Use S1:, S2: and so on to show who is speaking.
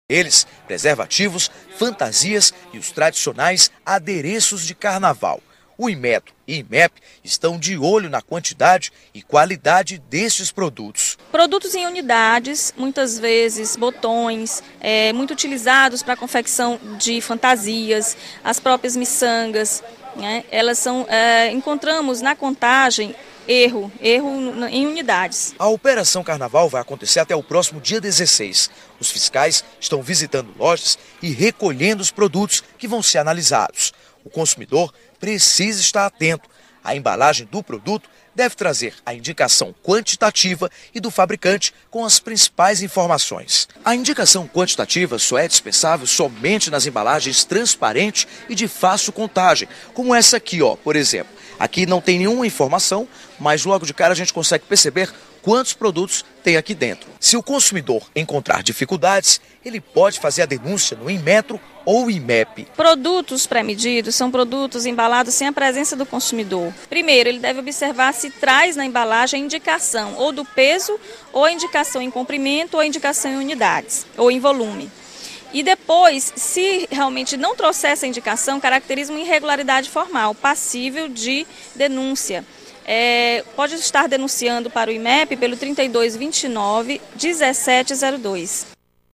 S1: Eles, preservativos, fantasias e os tradicionais adereços de carnaval. O Inmetro e IMEP estão de olho na quantidade e qualidade destes produtos.
S2: Produtos em unidades, muitas vezes botões, muito utilizados para a confecção de fantasias, as próprias miçangas, né? Encontramos na contagem erro em unidades.
S1: A Operação Carnaval vai acontecer até o próximo dia 16. Os fiscais estão visitando lojas e recolhendo os produtos que vão ser analisados. O consumidor precisa estar atento. A embalagem do produto deve trazer a indicação quantitativa e do fabricante com as principais informações. A indicação quantitativa só é dispensável somente nas embalagens transparentes e de fácil contagem, como essa aqui, por exemplo. Aqui não tem nenhuma informação, mas logo de cara a gente consegue perceber quantos produtos tem aqui dentro. Se o consumidor encontrar dificuldades, ele pode fazer a denúncia no Inmetro ou IMEP.
S2: Produtos pré-medidos são produtos embalados sem a presença do consumidor. Primeiro, ele deve observar se traz na embalagem a indicação ou do peso, ou a indicação em comprimento, ou a indicação em unidades, ou em volume. E depois, se realmente não trouxer essa indicação, caracteriza uma irregularidade formal, passível de denúncia. Pode estar denunciando para o IMEP pelo 3229 1702.